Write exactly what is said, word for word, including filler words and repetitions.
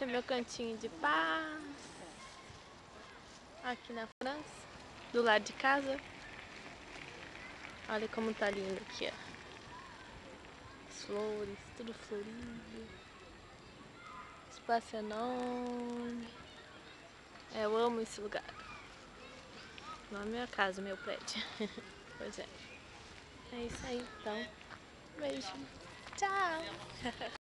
é meu cantinho de paz. Aqui na França, do lado de casa. Olha como tá lindo aqui, ó. As flores, tudo florido. Espaço enorme. É, eu amo esse lugar. Não é minha casa, meu prédio. Pois é. É isso aí, então. Beijo. Tchau.